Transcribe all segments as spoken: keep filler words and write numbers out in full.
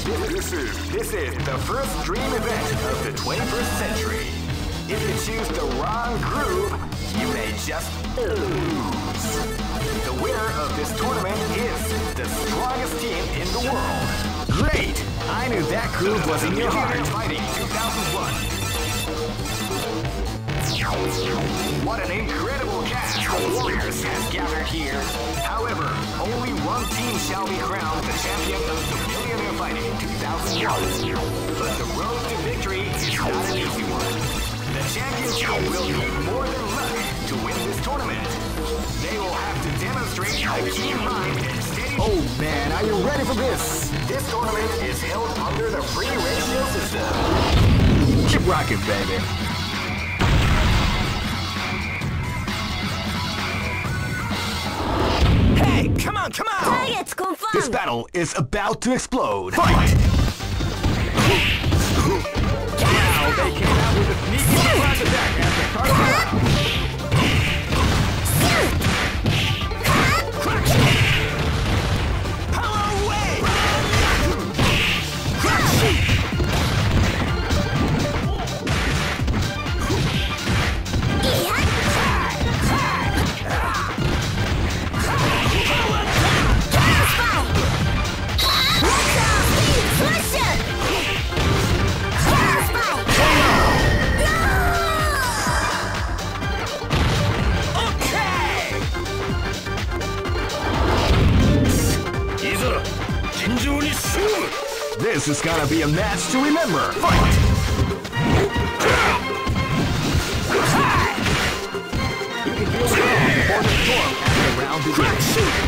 This is, this is the first dream event of the twenty-first century. If you choose the wrong groove, you may just lose. The winner of this tournament is the strongest team in the world. Great! I knew that groove was in your heart. Fighting two thousand one. What an incredible cast of warriors has gathered here. However, only one team shall be crowned the champion of the Millionaire Fighting two thousand one. But the road to victory is not an easy one. The champion team will need more than luck to win this tournament. They will have to demonstrate a keen mind and steady... Oh man, are you ready for this? This tournament is held under the free ratio system. Keep rocking, baby. Hey, come on, come on! Targets confirmed! This battle is about to explode. Fight! Now they came out with a sneaky surprise attack after Carter. Power away! This is gonna be a match to remember. Fight! You can feel the calm before the storm as the round begins.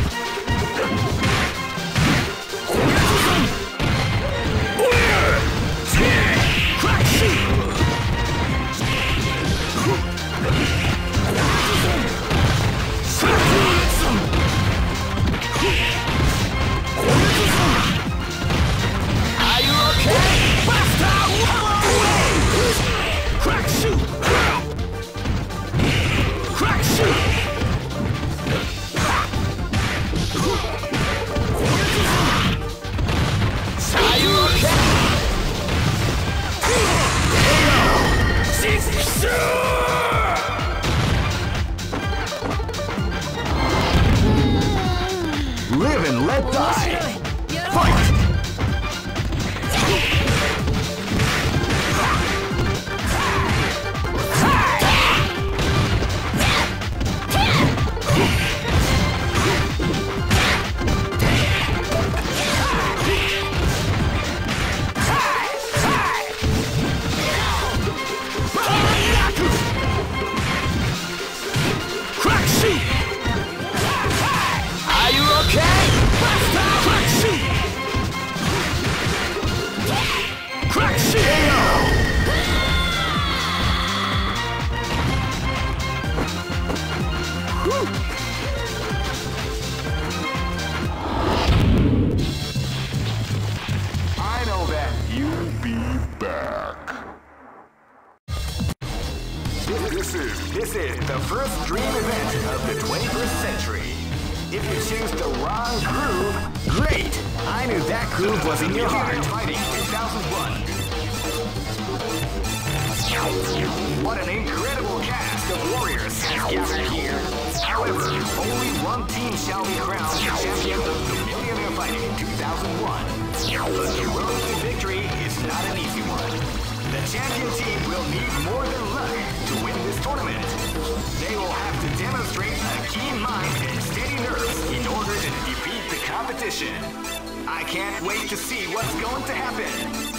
Live and let die. Fight! I know that you'll be back. This is, this is the first dream event of the twenty-first century. If you choose the wrong groove, great! I knew that groove was in your heart. Fighting two thousand one. What an incredible cast of warriors has gathered here. However, only one team shall be crowned the champion of the Millionaire Fighting two thousand one. But the road to victory is not an easy one. The champion team will need more than luck to win this tournament. They will have to demonstrate a keen mind and steady nerves in order to defeat the competition. I can't wait to see what's going to happen.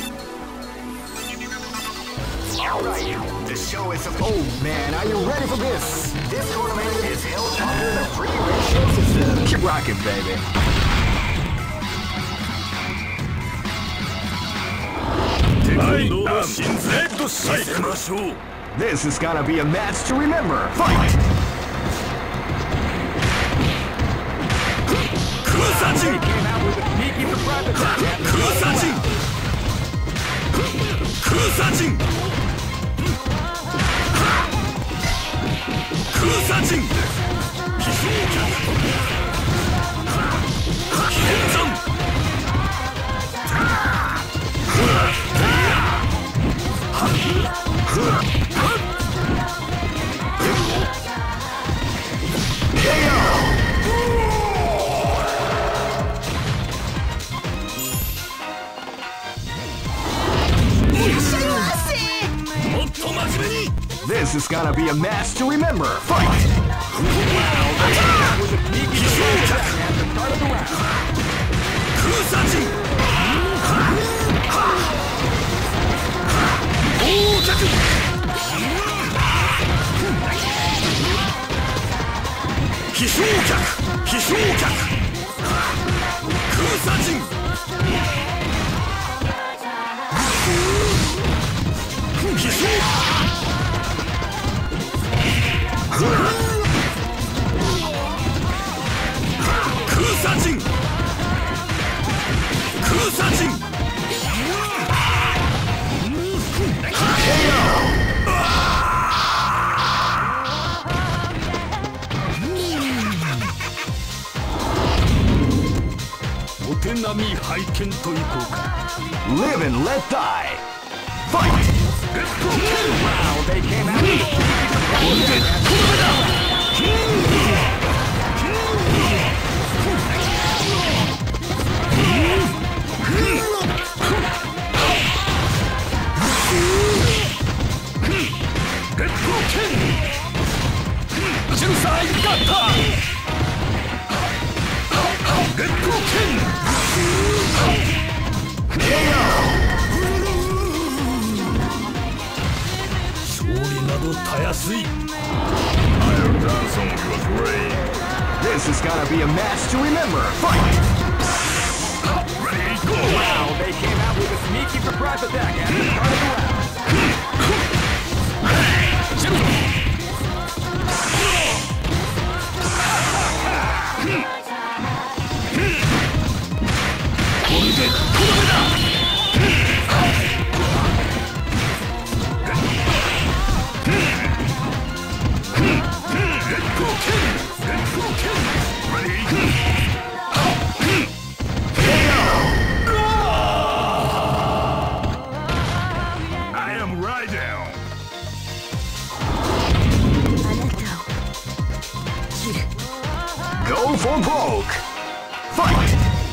Alright, the show is... Oh man, are you ready for this? This tournament is held under the free ratio system. Keep rocking, baby. This is gonna be a match to remember. Fight! Kusajin came out with a sneaky surprise attack. Kusajin! Kusajin! Kusajin! Kenzan! This is gonna be a match to remember. Fight! Wow, with a sneaky attack at the start of the round. Kusaji! Hishoukaku! Hishoukaku! Kusajin! Kusajin! Kusajin! Live and let die. Fight! Wow, they came out. This is gonna be a match to remember. Fight! Ready, go! Wow, they came out with a sneaky surprise attack at the start of the round. Go for broke! Fight!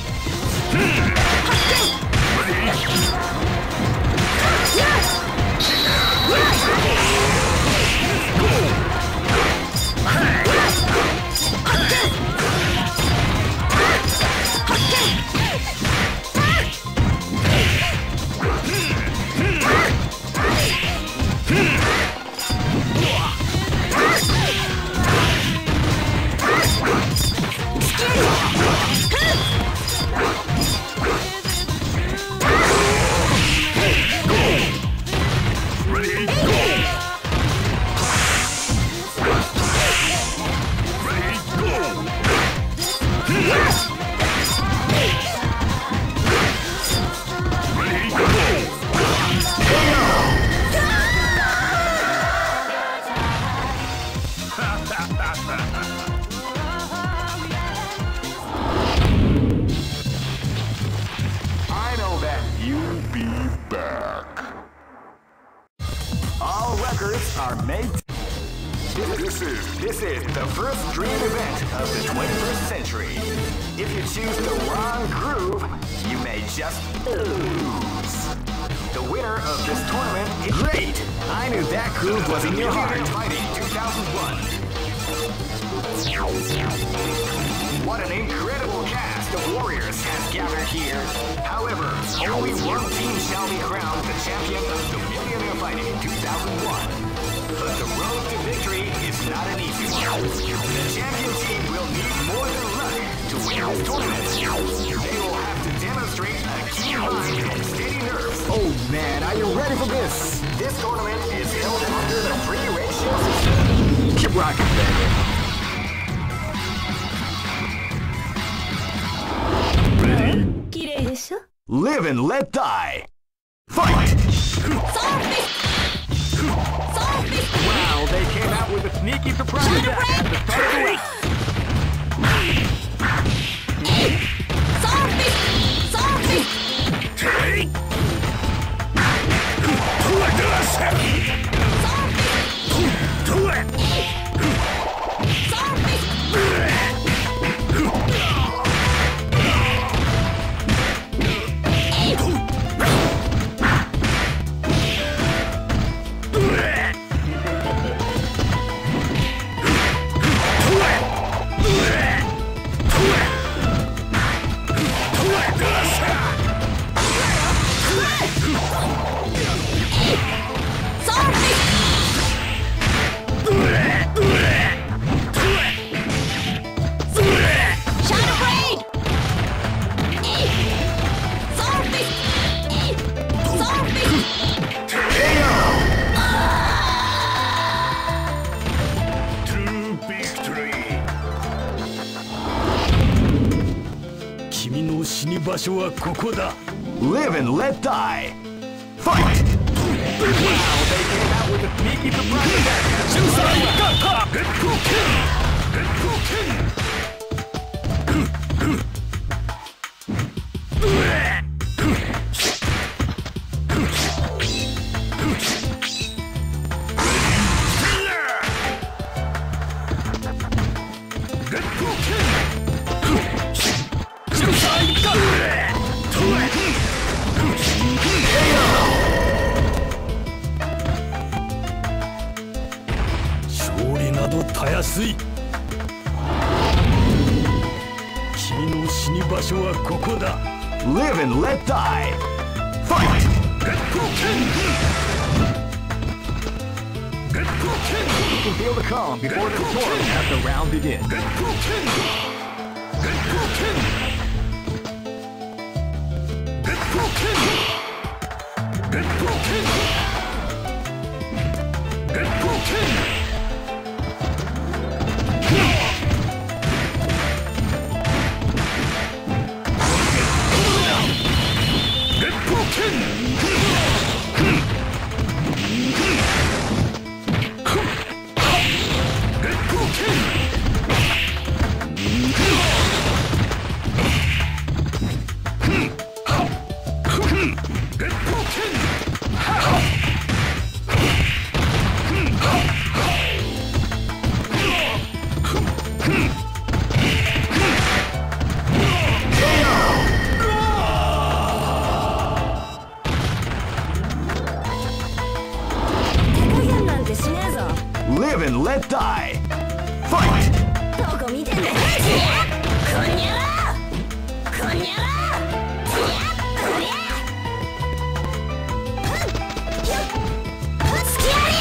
Are made. This is this is the first dream event of the twenty-first century. If you choose the wrong groove, you may just lose. The winner of this tournament is great. I knew that groove was in your heart. Fighting two thousand one. What an incredible cast of warriors has gathered here. However, only one team shall be crowned the champion of the Millionaire Fighting two thousand one. But the road to victory is not an easy one. The champion team will need more than luck to win this tournament. They will have to demonstrate a keen mind and steady nerves. Oh man, are you ready for this? This tournament is held under the free ratio system. Keep rocking, baby. Live and let die. Fight! Wow, they came out with a sneaky surprise attack at the start of the round. 場所はここだ。 Live and let die. Fight! Wow, they came out with a sneaky surprise attack. Get cooking! Get cooking!たやすい。君の死に場所はここだ。 Live and let die. Fight! Get cooking! Get cooking! You can feel the calm before the storm as the round begins. Get cooking! Get cooking! Get cooking! Get cooking! Get cooking! Live and let die. Fight! どこ見てんだよ。こんにゃろこんにゃろすきあり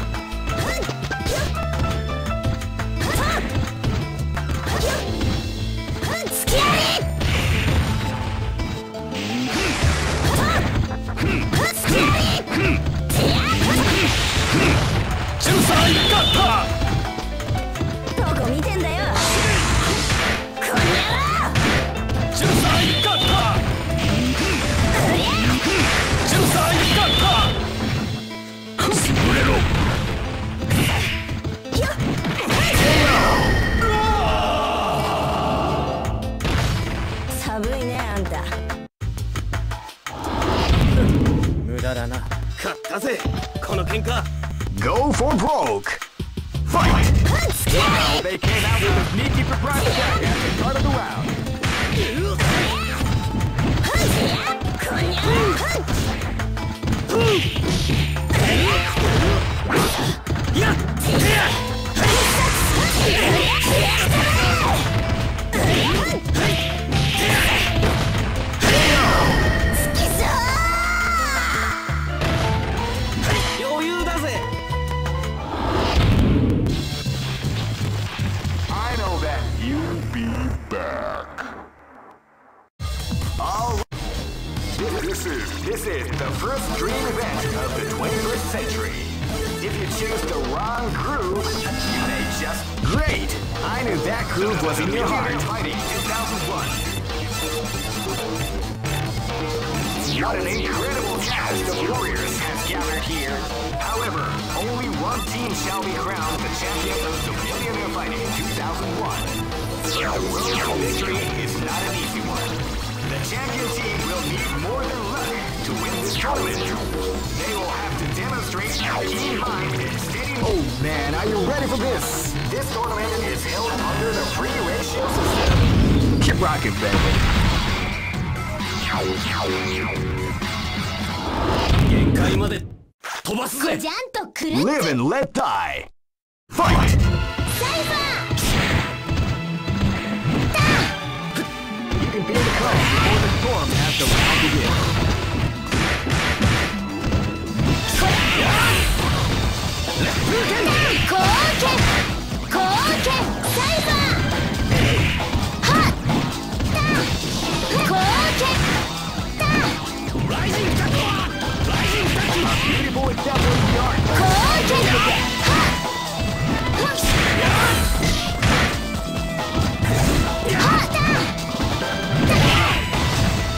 すきありどこ見てんだよ。こんにゃろじゅうさんいかったじゅうさんいかった潰れろ。 寒いねあんた。 無駄だな。勝ったぜこの喧嘩。 Go for broke. Fight! Wow, they came out with a sneaky surprise attack at the start of the round. I know that you'll be back. All right. This is this is the first dream event of the twenty-first century. If you choose the wrong groove, you may just great. I knew that groove was in your heart. Fighting two thousand one. What an incredible cast of warriors has gathered here. However, only one team shall be crowned the champion of the Millionaire Fighting two thousand one. The road to victory is not an easy one. The champion team will need more than luck to win this tournament. They will have to demonstrate a keen mind and steady. Oh man, are you ready for this? This tournament is held under the free ratio system. Keep rocking, baby. 限界まで飛ばすぜ。 じゃんとくるっ Live and let die. Fight! サイファー You can feel the calm before the storm as the round begins. こうけこうけサイファーはっこうけ Rising Tackle! Rising Tackle! Beautiful example of the art. こうけはっはっ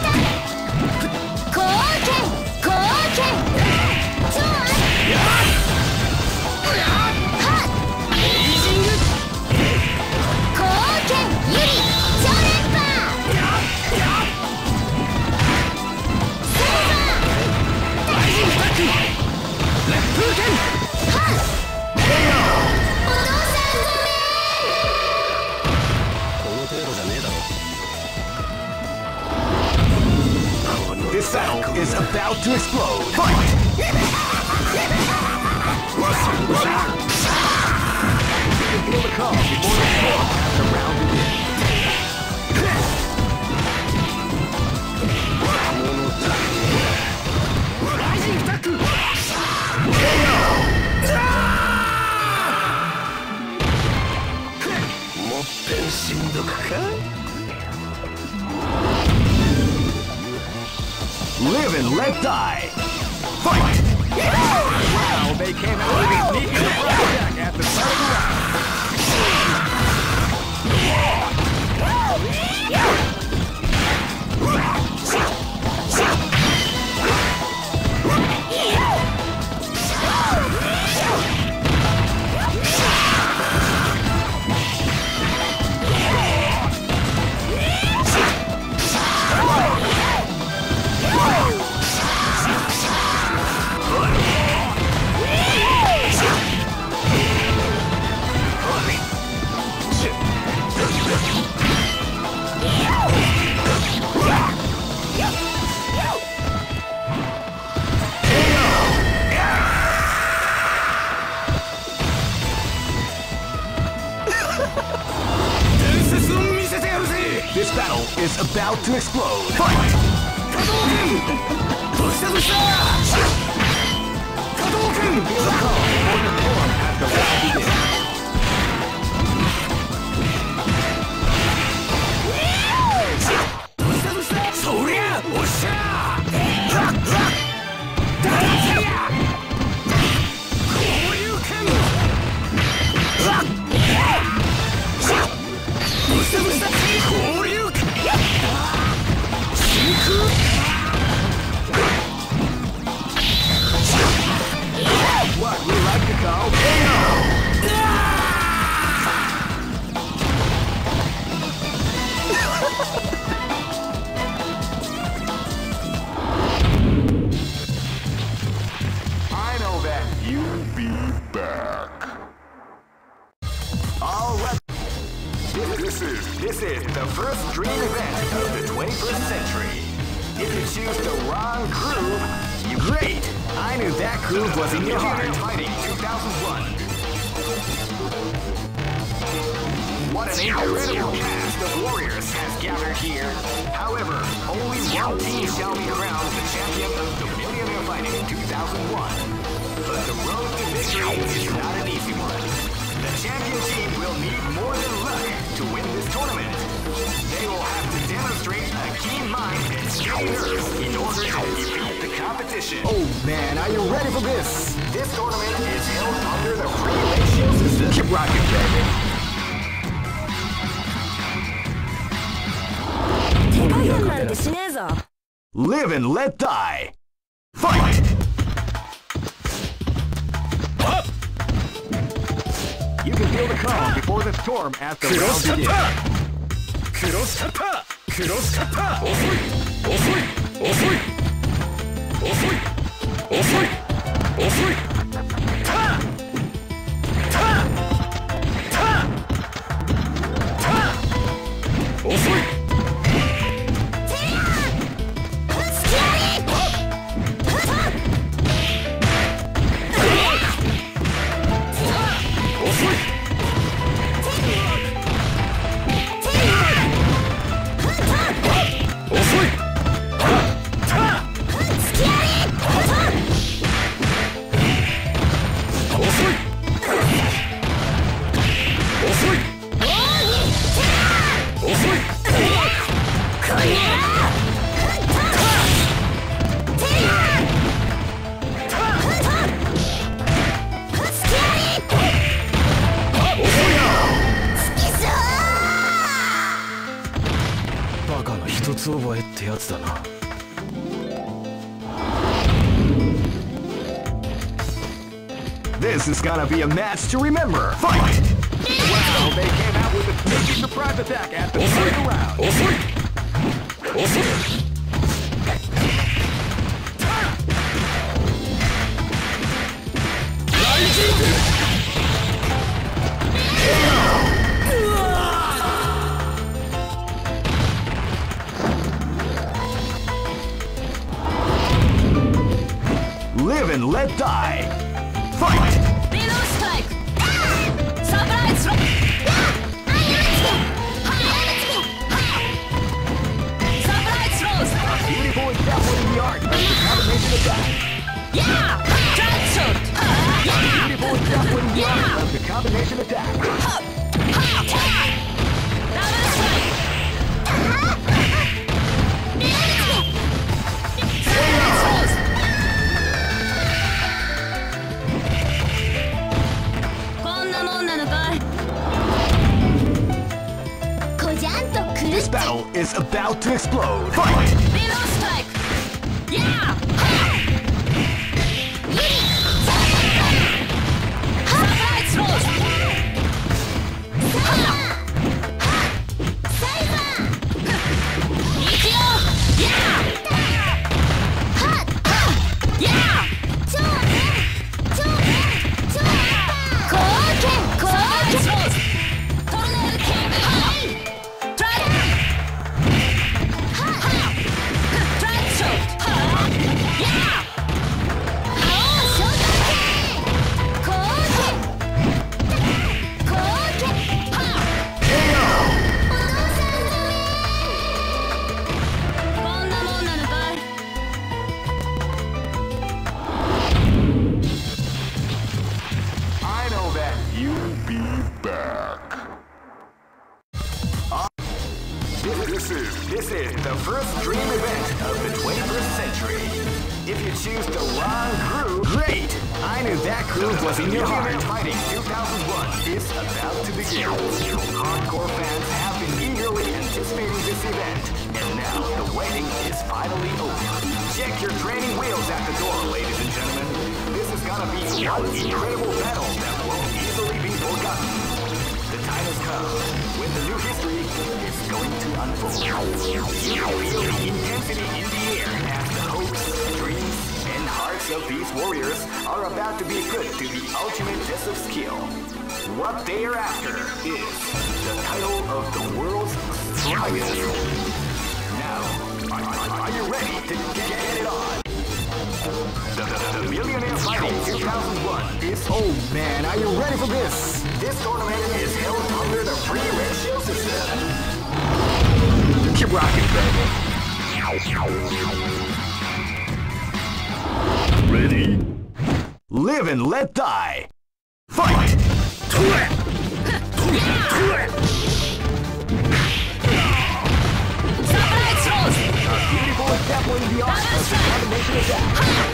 battle is about to explode. Fight! Feel the call before the storm has a round begin. Rising Taku! K O! もっぺんしんどくか? Live and let die! Fight! Wow, they came out with a sneaky surprise attack at the start of the round. This battle is about to explode. Fight! Hadouken! Hadouken! Feel the call before the storm has the round begin. What we like to call K O! I know that you'll be back. All right. This is this is the first dream event of the twenty-first century. If you choose the wrong groove, you great. I knew that groove was in your heart. Fighting two thousand one. What an incredible cast of warriors has gathered here. However, only one team shall be crowned the champion of the Millionaire Fighting two thousand one. But the road to victory is not an easy one. The champion team will need more than luck to win this tournament. They will have to demonstrate a keen mind and strong nerves in order to defeat the competition. Oh man, are you ready for this? This tournament is held under the free ratio system. Keep rocking, baby. 手加減なんてしねえぞ。 Live and let die. Fight! You can feel the calm before the storm as the round begins. Cross cutter! Cross cutter! Osoi! Osoi! Osoi! Osoi! Osoi! Osoi! Ta! Ta! Ta! Ta! Osoi! This is gonna be a match to remember. Fight! Wow, they came out with a sneaky surprise attack at the start of the round. Live and let die. Fight! Below strike. Surprise throw. Surprise throws. Beautiful example in the art of the combination attack. Yeah. Drag shot. Yeah. Beautiful example in the art of the combination attack. Double strike. Surprise throws. This battle is about to explode. Fight! Below strike. Yeah. Surprise throws. Ikyo. Yeah. Yeah. Kouken. Surprise throws. Tornado kick. Drag. Drag shot. Yeah. Kouken. Kouken.こんなもんなのかい。 I know that you'll be back. Uh, this, this is this is the first dream event of the twenty-first century. If you choose the wrong crew, great! I knew that groove was in your heart. Fighting two thousand one is about to begin. Hardcore fans have been eagerly anticipating this event, and now the waiting is finally over. Check your training wheels at the door, ladies and gentlemen. This is gonna be one incredible battle that won't easily be forgotten. The time has come when the new history is going to unfold. You can feel the intensity in the air as the hopes, dreams, and hearts of these warriors are about to be put to the ultimate test of skill. What they are after is the title of the world's strongest. Now, are, are, are you ready to get, get it on? The, the, the Millionaire Fighting two thousand one is... Oh man, are you ready for this? This tournament is held under the free ratio system. Keep rocking, baby. Ready? Live and let die. Fight! Surprise throws. A beautiful example in the art of the combination attack.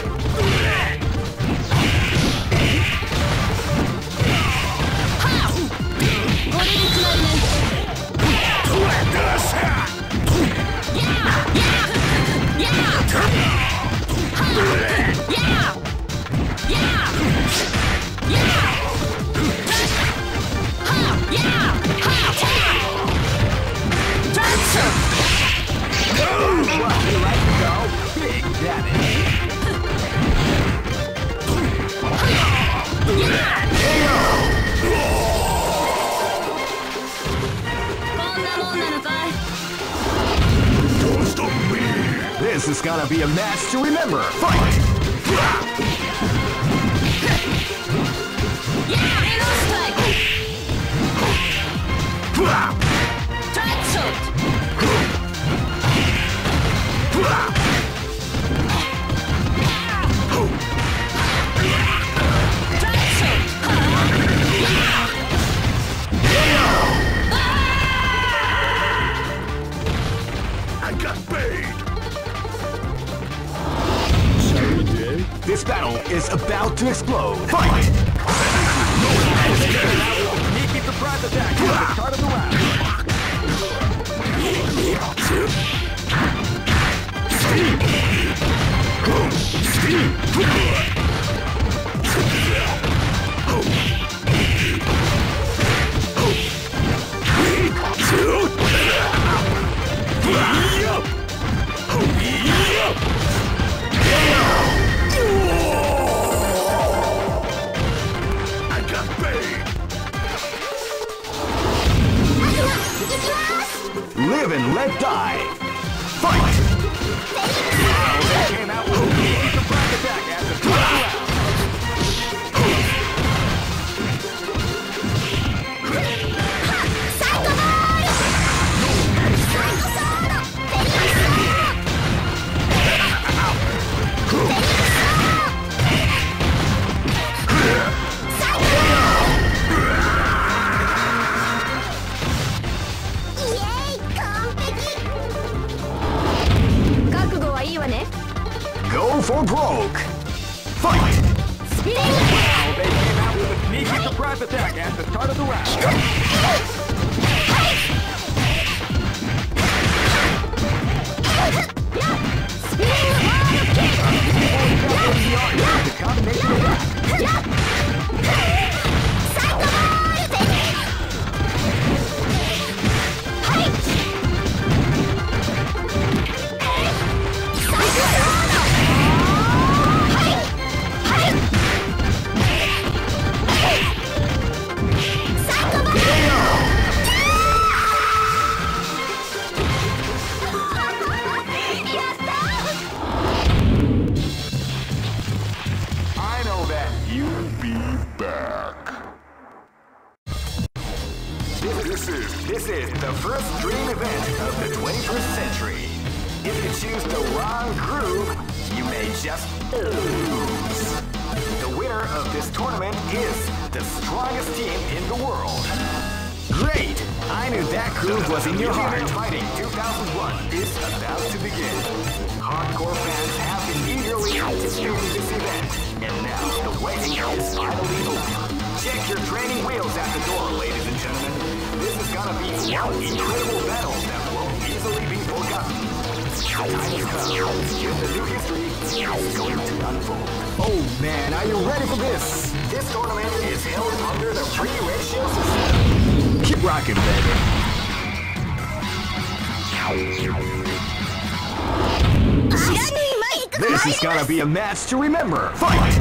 Big damage. This is gonna be a match to remember. Fight! Drag shot. I got paid. This battle is about to explode. Fight! Sneaky surprise attack at the start of the round. I got paid. Live and let die. Fight! Came out with a surprise attack at the for broke. Fight! Spinning Well, they came out with a sneaky surprise attack at the start of the round. The combination attack. I know that you'll be back. This is, this is the first dream event of the twenty-first century. If you choose the wrong groove, you may just lose. The winner of this tournament is the strongest team in the world. Great! I knew that groove was in your heart. Fighting two thousand one is about to begin. Hardcore fans have been eagerly anticipating this event, and now the waiting is finally over. Check your training wheels at the door, ladies and gentlemen. This is gonna be one incredible battle that won't easily be forgotten. The time has come when the new history is going to unfold. Oh man, are you ready for this? This tournament is held under the free ratio system. Keep rocking, baby. This is gonna be a match to remember. Fight!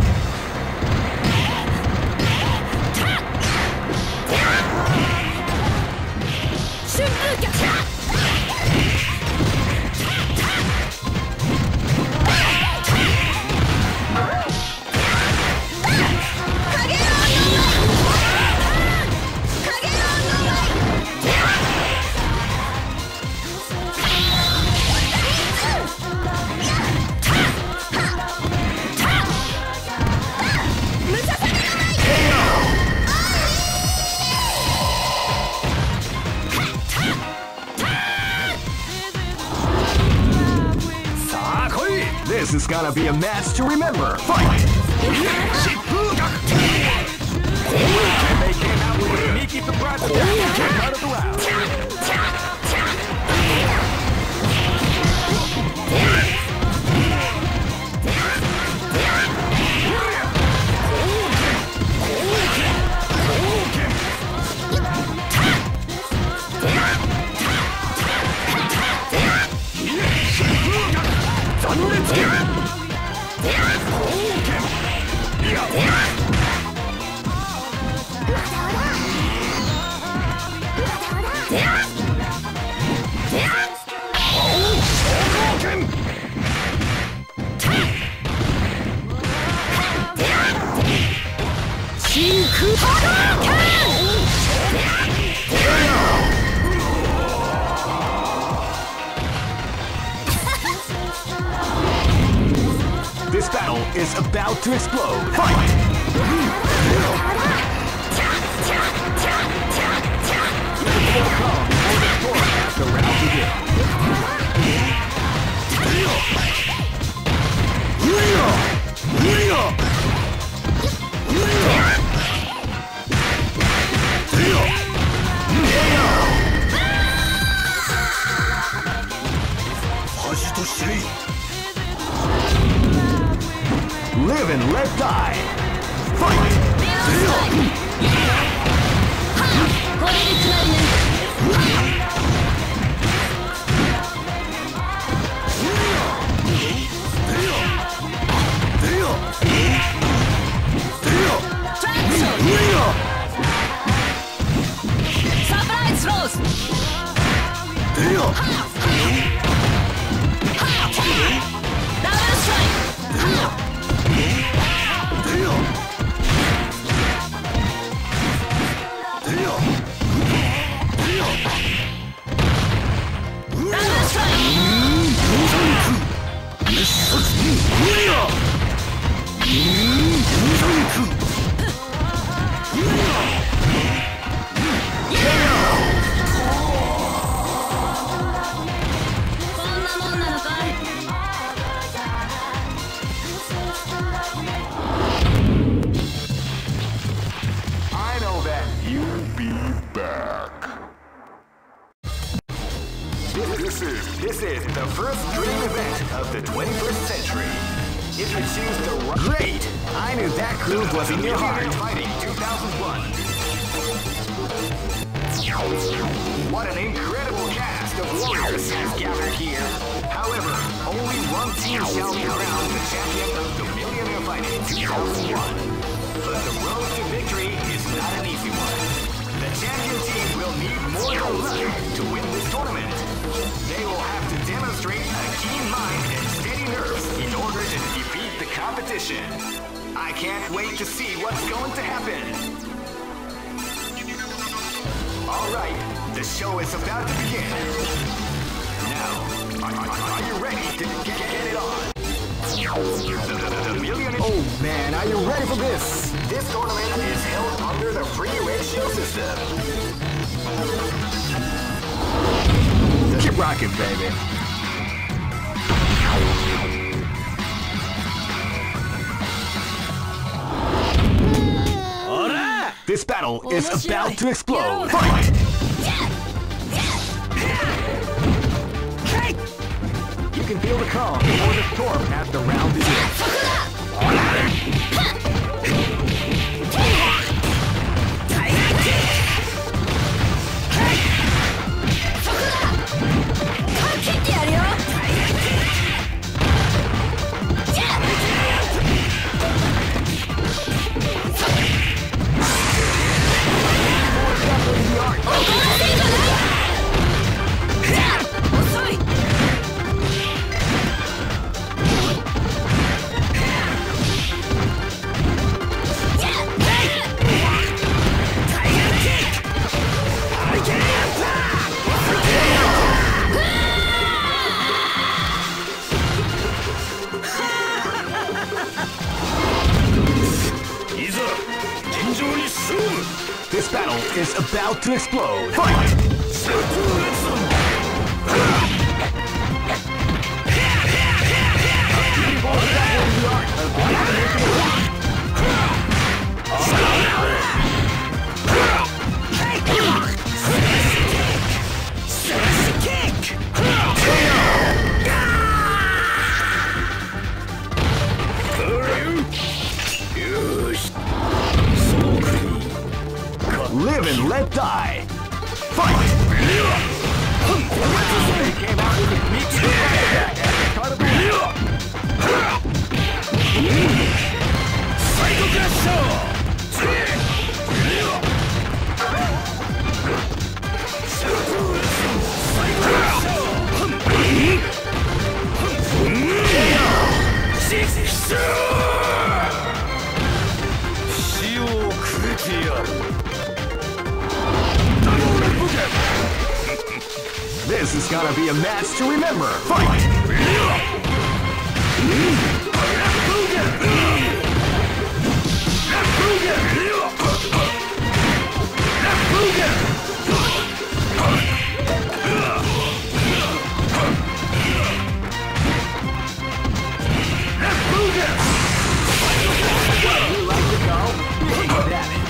This is gonna be a match to remember. Fight! And they came out with a sneaky surprise attack at the start of the round. This battle is about to explode. Fight! The round begins. Live and let die. Fight! Surprise throws! Double strike! This is the first dream event of the twenty-first century. If you choose the right... Great! I knew that groove was in your heart. Fighting two thousand one. What an incredible cast of warriors has gathered here. However, only one team shall be crowned the champion of the Millionaire Fighting two thousand one. But the road to victory is not an easy one. The champion team will need more than luck to win this tournament. They will have to demonstrate a keen mind and steady nerves in order to defeat the competition. I can't wait to see what's going to happen. Alright, the show is about to begin. Now, are, are, are you ready to get, get it on? The, the, the millionaire... Oh man, are you ready for this? This tournament is held under the free ratio system. Keep rocking, baby. This battle is about to explode. Fight! You can feel the calm or the storm as the round begins. This battle is about to explode. Fight! Live and let die. Fight! They came out with a sneaky attack at the start of the round. Psycho Crash! This is gonna be a match to remember. Fight! You like to go? Big damage.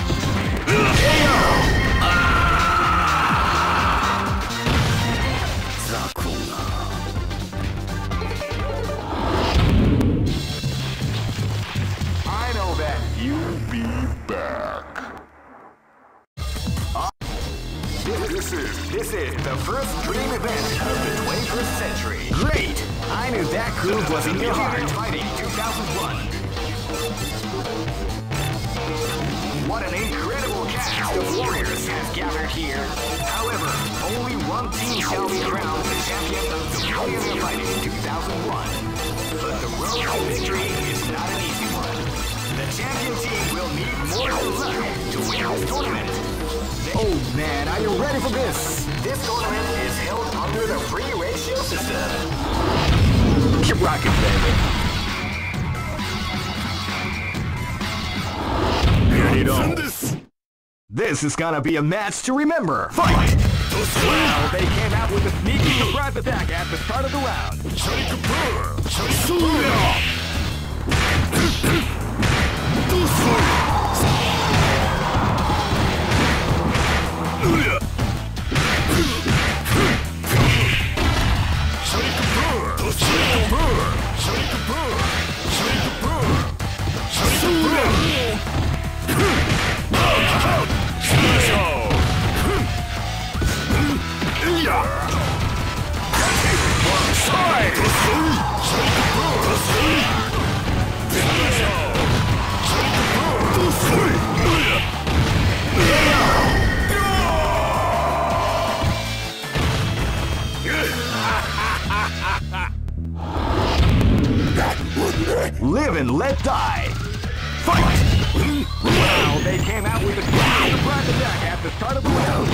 I know that you'll be back. Uh, this, this is this is the first dream event of the twenty-first century. Great! I knew that groove was in your heart. Fighting two thousand one. What an incredible cast of warriors has gathered here. However, only one team shall be crowned the champion of the Millionaire Fighting two thousand one. But the road to victory is not an easy one. The champion team will need more than luck to win this tournament. Oh man, are you ready for this? This tournament is held under the free ratio system. Keep rocking, baby. This is gonna be a match to remember. Fight! Wow, they came out with a sneaky surprise attack at the start of the round. Live and let die. Fight! Wow, they came out with a sneaky surprise attack at the start of the round.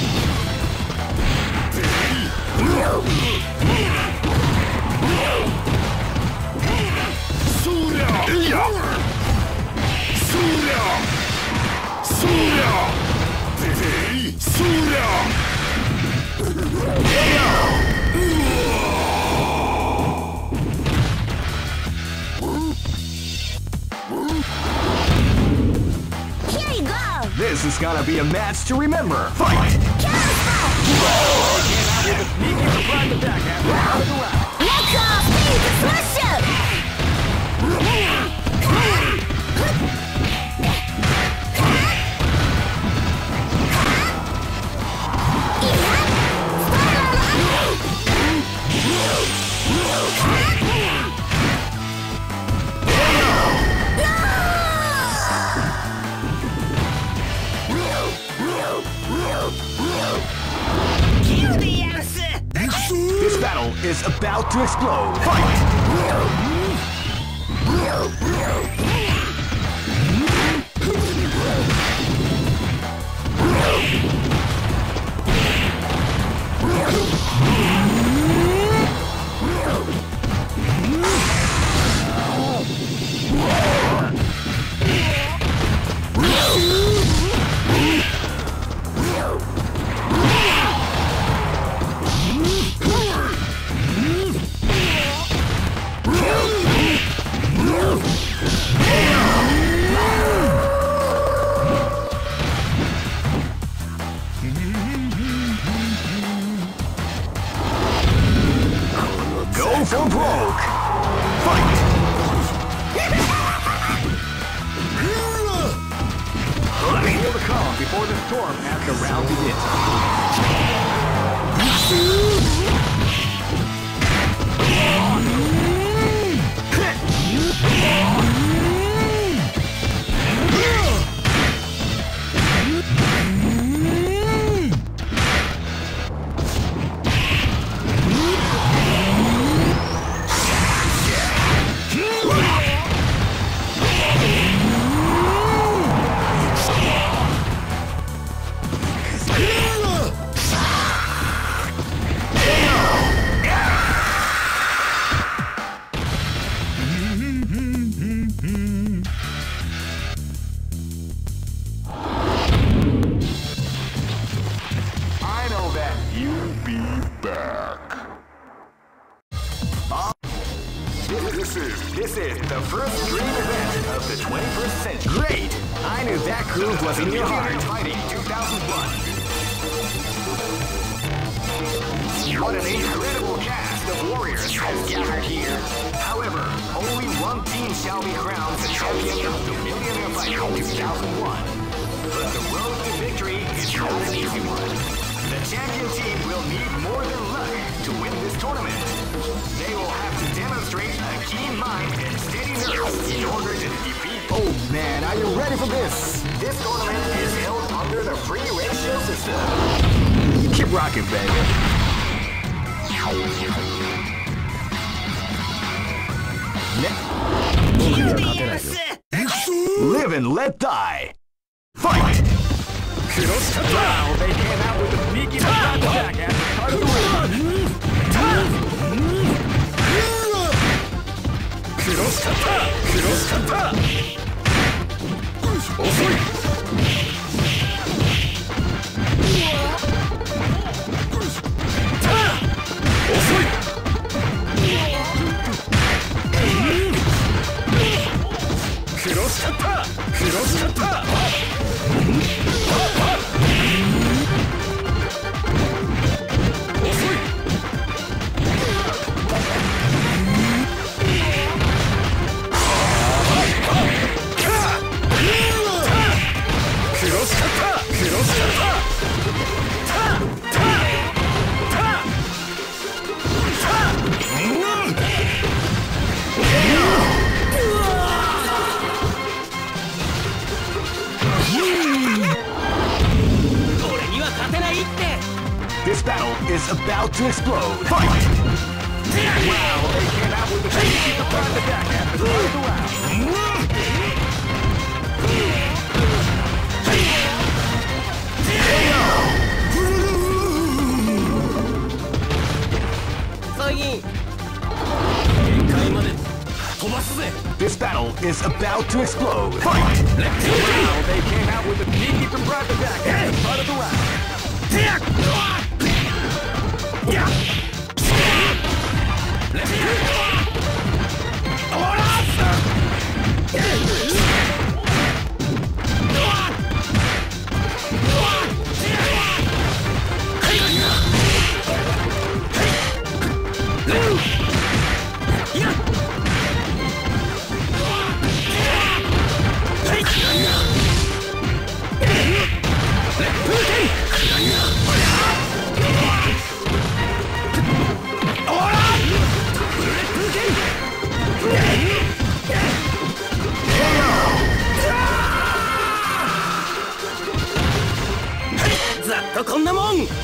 Here you go! This is gonna be a match to remember. Fight! With a sneaky surprise attack at the start of the round. Let's all speed to smash it! This battle is about to explode. Fight! Go for broke! Fight! Feel the calm before the storm as the round This is, this is the first dream event of the twenty-first century. Great! I knew that groove was in your heart. Fighting two thousand one. What an incredible cast of warriors has gathered here. However, only one team shall be crowned the champion of the Millionaire Fighting two thousand one. But the road to victory is not an easy one. The champion team will need more than luck to win this tournament. They will have to demonstrate a keen mind and steady nerves in order to defeat. Oh man, are you ready for this? This tournament is held under the free ratio system. Keep rocking, baby. Live and let die. Fight! Wow, they came out with a sneaky surprise attack at the start of the round. This battle is about to explode. Fight! Wow, they came out with a sneaky surprise attack at the start of This battle is about to explode. Fight! Let's go! Wow, they came out with a sneaky surprise attack at the start of the round. Let'sざっとこんなもん。俺を止める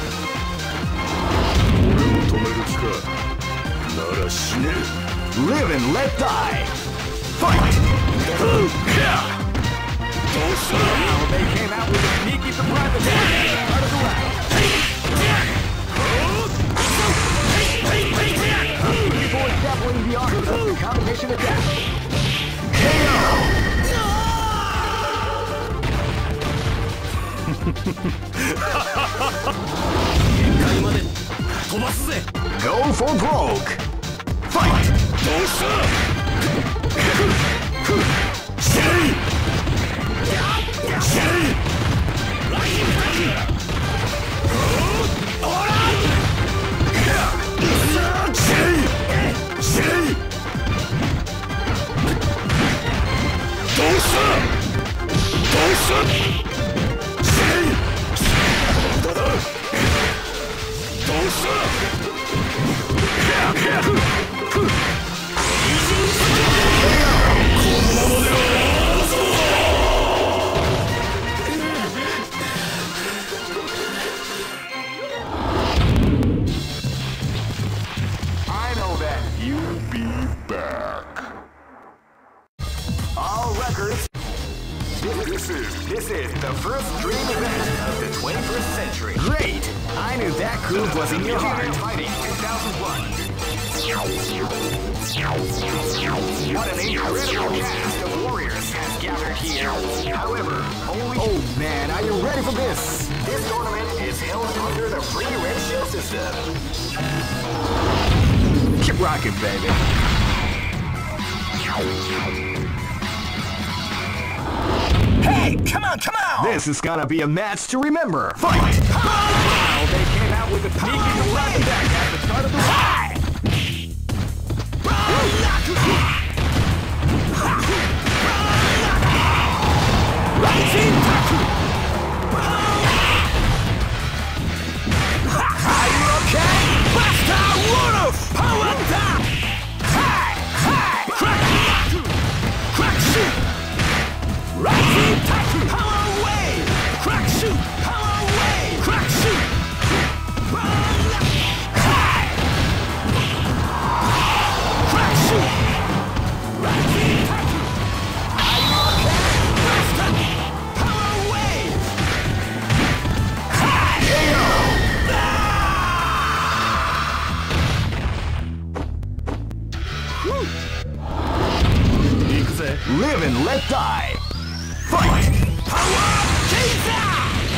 気か。なら死ね。 Live and let die. Fight! Wow, they came out with a sneaky surprise attack at the start of the round. Before definitely the art of the combination attack. K O! 限界まで飛ばすぜ。 Go for broke. Fight! どうしたシェイシェイラインタックオーラシェイシェイどうしたどうしたシェイどうだどうした I know that you'll be back. All records. This is this is the first dream event of the twenty-first century. Great! I knew that groove was in your heart. Fighting two thousand one. What an incredible cast of warriors has gathered here. However, only... Oh man, are you ready for this? This tournament is held under the free ratio system. Keep rocking, baby. Hey, come on, come on! This is gonna be a match to remember. Fight! Wow, they came out with a sneaky surprise attack at the start of the round. Rising Taku! Are you okay? Buster Wolof! Power down! High! High! Crack! Crack shoot! Rising Taku! Power away! Crack shoot! Power away! Crack shoot! High! Crack shoot! Rising Taku! Are you okay? Buster! Power away! High! K O! Live and let die. Fight! Power Chaser!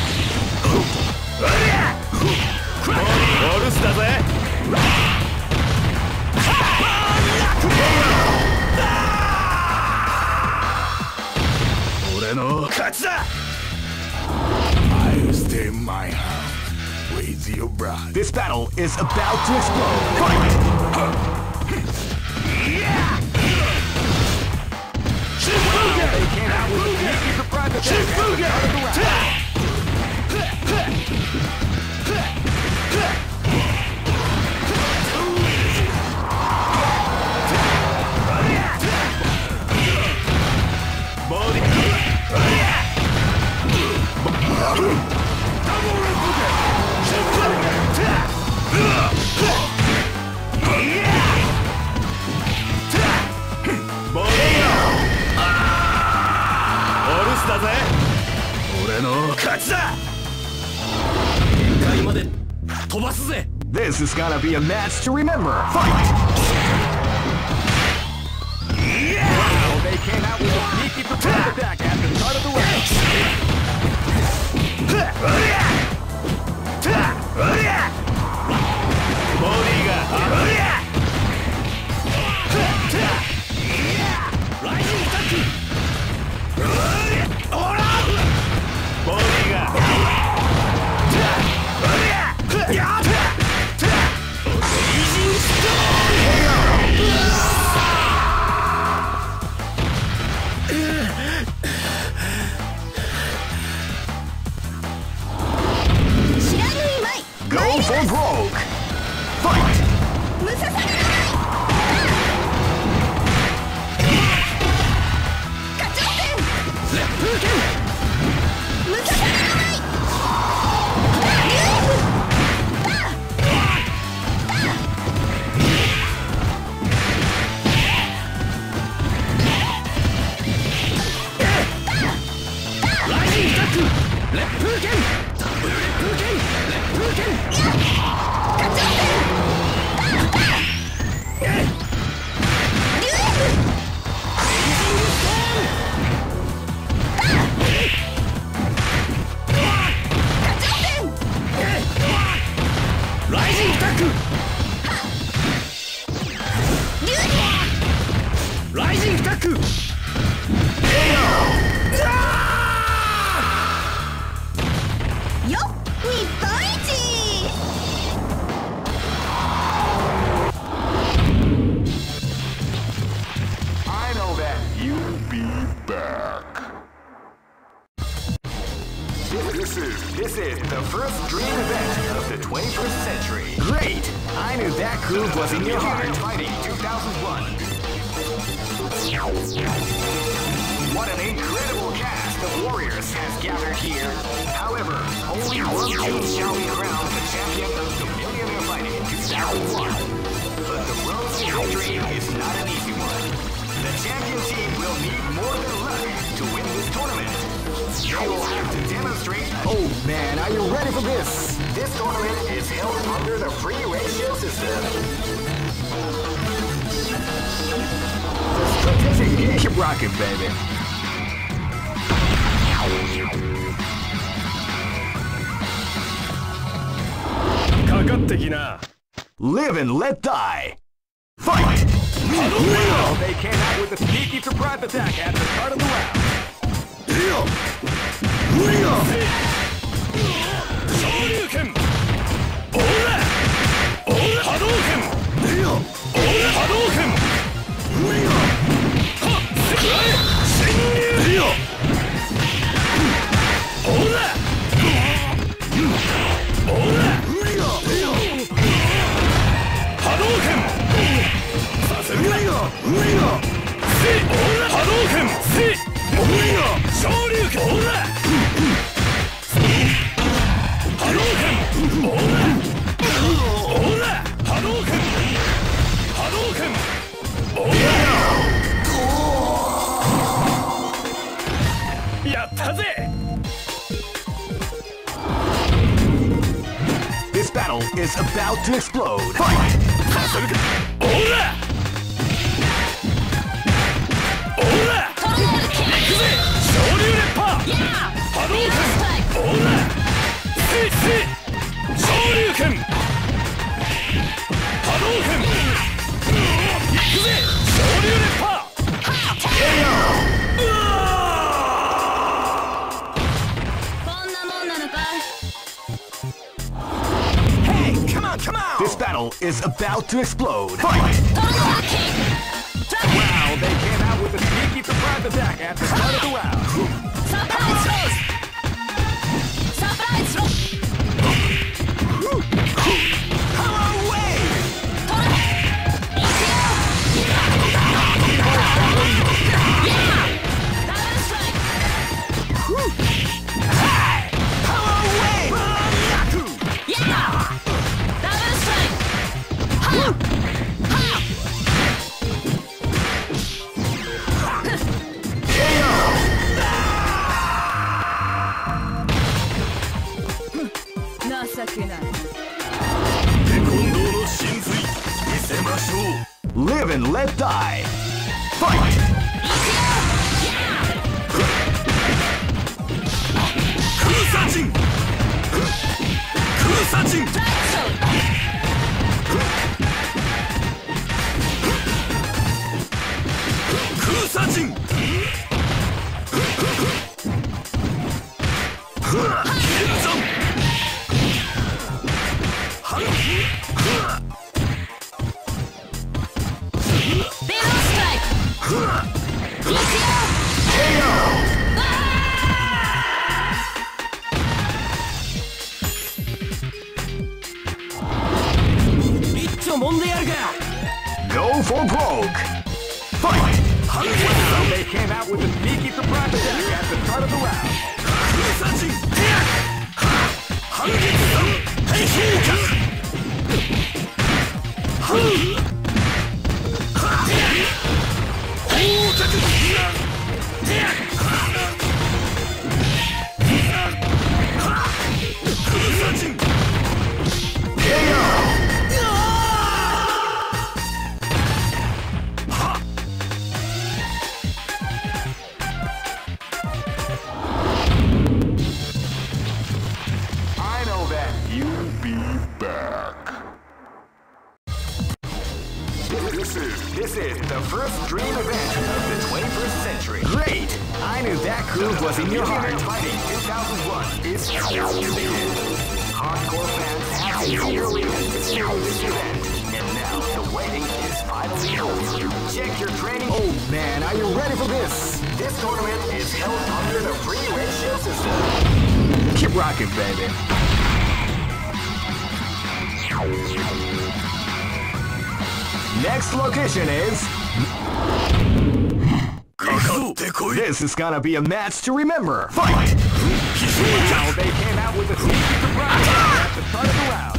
オールスだぜ。俺の勝ちだ。I'll stay my hand with your bride. This battle is about to explode. Fight! Wow, they came out with a sneaky surprise attack at the start of the round. This is gonna be a match to remember. Fight! Wow, 角よっ日本一。 I know that you'll be back. This is this is the first dream event of the twenty-first century. Great! I knew that groove was in your heart. Fighting two thousand one. What an incredible cast of warriors has gathered here. However, only one team shall be crowned the champion of the Millionaire Fighting two thousand one. But the road to victory is not an easy one. The champion team will need more than luck to win this tournament. They will have to demonstrate. Oh man, are you ready for this? This tournament is held under the free ratio system. The strategic game. Keep rocking, baby. Live and let die. Fight! Wow, they came out with a sneaky surprise attack at the start of the round. Shoryuken! Ora! Ora! Hadouken! Hadouken! Ha! Sekai! Shinryu! Ora! Ora! Hadouken! Sasuga! Si! Ora! Hadouken! Si! Shoryuken! Ora! Hadouken! Ora! Ora! Hadouken! Hadouken! Ora! Yatta ze! This battle is about to explode. Fight! Ora! Ora! Ikuze! Shoryuken Renpa! Hadouken! Ora! Si! Si! Shoryuken! Hadouken! Ikuze! Shoryuken Renpa! Hey, come on, come on! This battle is about to explode. Fight! Wow, they came out with a sneaky surprise attack at the start of the round. Surprise throws! Surprise throws! Power away! Double strike! Power away! Yeah! Double strike! Ha! Ha! Live and let die. Fight! Kusajin! Kusajin! Kusajin! Kenzan! Below strike! Go for broke. Fight! Well, they came out with a sneaky surprise attack at the start of the round. knew that groove was in your heart. Fighting two thousand one is about to begin. Hardcore fans have sincerely anticipated this event, and now the waiting is finally over. Check your training. Oh man, are you ready for this? This tournament is held under the free ratio system. Keep rocking, baby. Next location is... This is gonna be a match to remember. Fight! Now they came out with a sneaky surprise at the start of the round.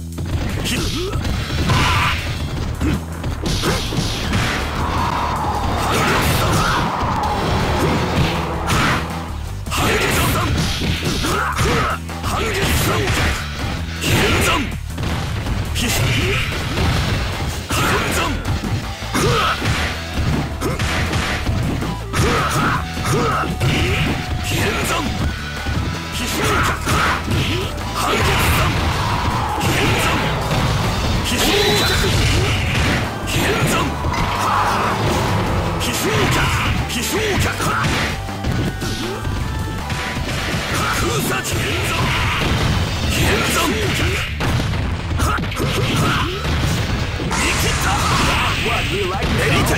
What we like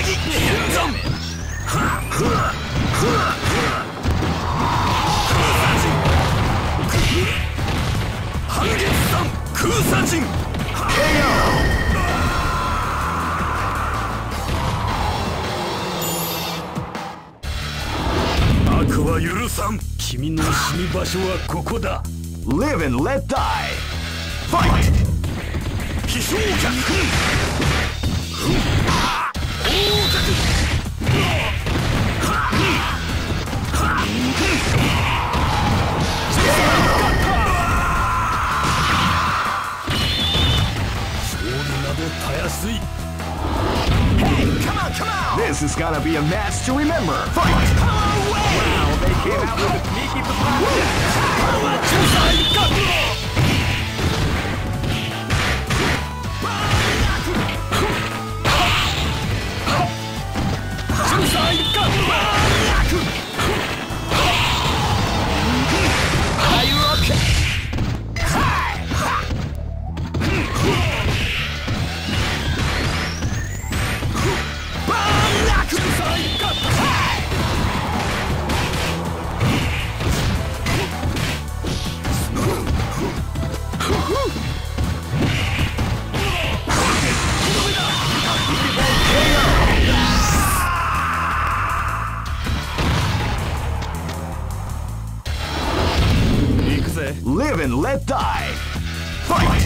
Live and let die. Fight! Hey, come on, come on! This is gonna be a match to remember. Fight! Wow, they came out with a sneaky surprise. Are you okay? Live and let die. Fight!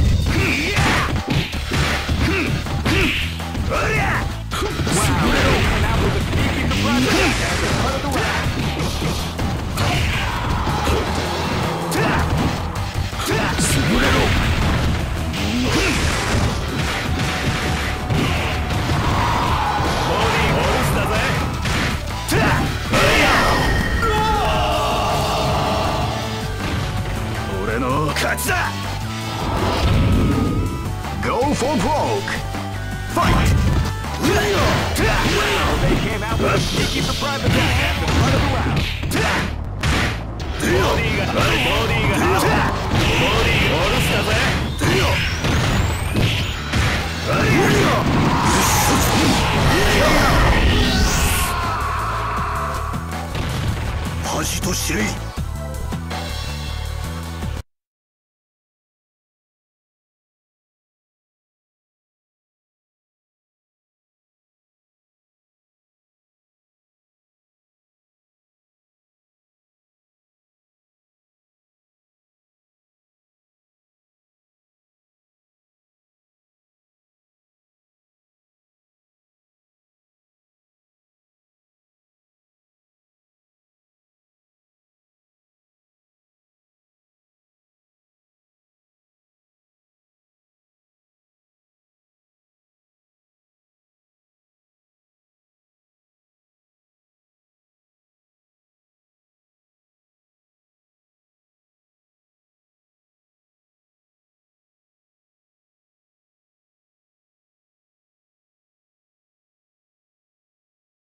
Wow, they came out with a sneaky surprise attack at the front of the round. Go for broke. Fight! Wow, they came out with a sneaky surprise attack at the front of the round. Haji to Shirei.